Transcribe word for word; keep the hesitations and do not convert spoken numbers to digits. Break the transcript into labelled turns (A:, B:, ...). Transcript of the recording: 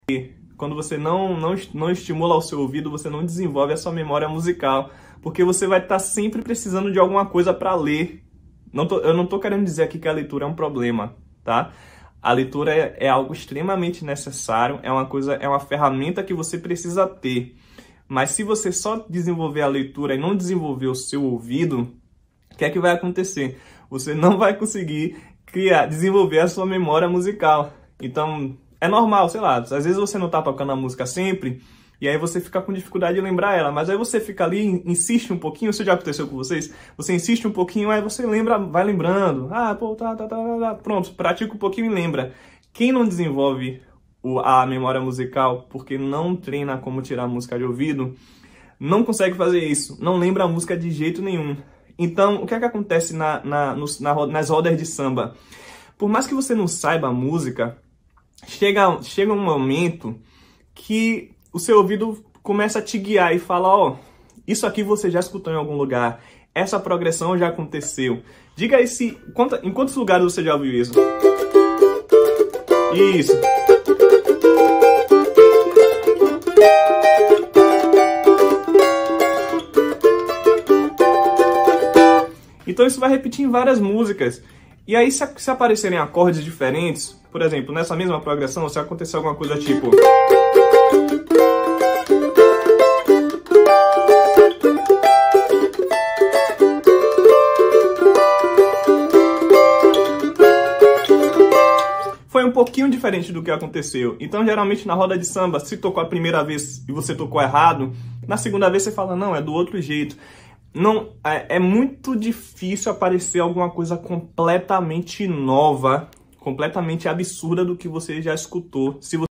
A: Quando você não, não, não estimula o seu ouvido, você não desenvolve a sua memória musical, porque você vai estar sempre precisando de alguma coisa para ler. Não tô, eu não estou querendo dizer aqui que a leitura é um problema, tá? A leitura é, é algo extremamente necessário, é uma coisa, é uma ferramenta que você precisa ter. Mas se você só desenvolver a leitura e não desenvolver o seu ouvido, o que é que vai acontecer? Você não vai conseguir criar, desenvolver a sua memória musical. Então, é normal, sei lá, às vezes você não tá tocando a música sempre, e aí você fica com dificuldade de lembrar ela, mas aí você fica ali, insiste um pouquinho, isso já aconteceu com vocês? Você insiste um pouquinho, aí você lembra, vai lembrando, ah, pô, tá, tá, tá, tá, pronto, pratica um pouquinho e lembra. Quem não desenvolve o, a memória musical porque não treina como tirar música de ouvido, não consegue fazer isso, não lembra a música de jeito nenhum. Então, o que é que acontece na, na, nos, na, nas rodas de samba? Por mais que você não saiba a música, Chega, chega um momento que o seu ouvido começa a te guiar e fala, ó, oh, isso aqui você já escutou em algum lugar, essa progressão já aconteceu. Diga aí se, quanta, em quantos lugares você já ouviu isso? Isso. Então isso vai repetir em várias músicas. E aí, se, se aparecerem acordes diferentes, por exemplo, nessa mesma progressão, se acontecer alguma coisa tipo... Foi um pouquinho diferente do que aconteceu. Então, geralmente, na roda de samba, se tocou a primeira vez e você tocou errado, na segunda vez você fala, não, é do outro jeito. Não, é, é muito difícil aparecer alguma coisa completamente nova, completamente absurda do que você já escutou. Se você